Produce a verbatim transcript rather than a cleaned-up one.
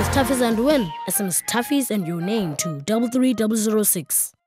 with Toughees and win. S M S Toughees and your name to three three zero zero six.